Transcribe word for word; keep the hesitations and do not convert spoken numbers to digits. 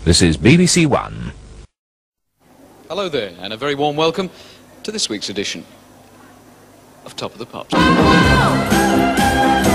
This is B B C One. Hello there, and a very warm welcome to this week's edition of Top of the Pops.